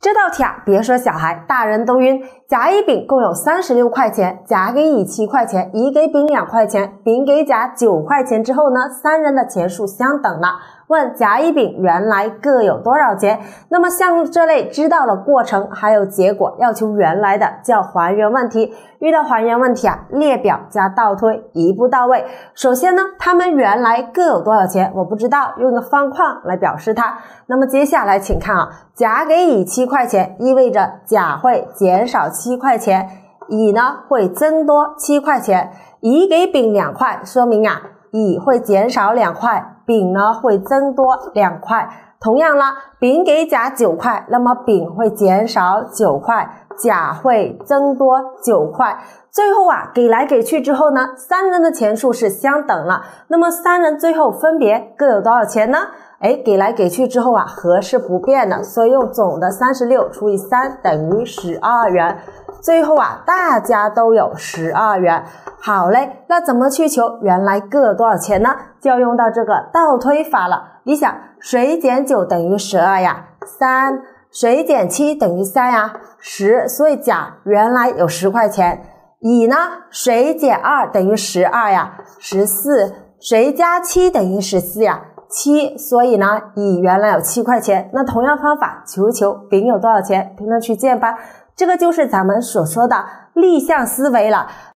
这道题啊，别说小孩，大人都晕。甲、乙、丙共有36块钱，甲给乙7块钱，乙给丙2块钱，丙给甲9块钱之后呢，三人的钱数相等了。问甲、乙、丙原来各有多少钱？那么像这类知道了过程还有结果，要求原来的叫还原问题。遇到还原问题啊，列表加倒推，一步到位。首先呢，他们原来各有多少钱？我不知道，用一个方框来表示它。那么接下来请看啊，甲给乙7块钱，意味着甲会减少7块钱，乙呢会增多7块钱。乙给丙2块，说明啊，乙会减少2块，丙呢会增多2块。同样啦，丙给甲9块，那么丙会减少9块，甲会增多9块。最后啊，给来给去之后呢，三人的钱数是相等了。那么三人最后分别各有多少钱呢？给来给去之后啊，和是不变的，所以用总的36除以3等于12元。最后啊，大家都有12元。好嘞，那怎么去求原来各有多少钱呢？就要用到这个倒推法了。你想，谁减9等于12呀？3。谁减7等于3呀？10。所以甲原来有10块钱。乙呢？谁减2等于12呀？14。谁加7等于14呀？7。所以呢，乙原来有7块钱。那同样方法求丙有多少钱？评论区见吧。这个就是咱们所说的逆向思维了。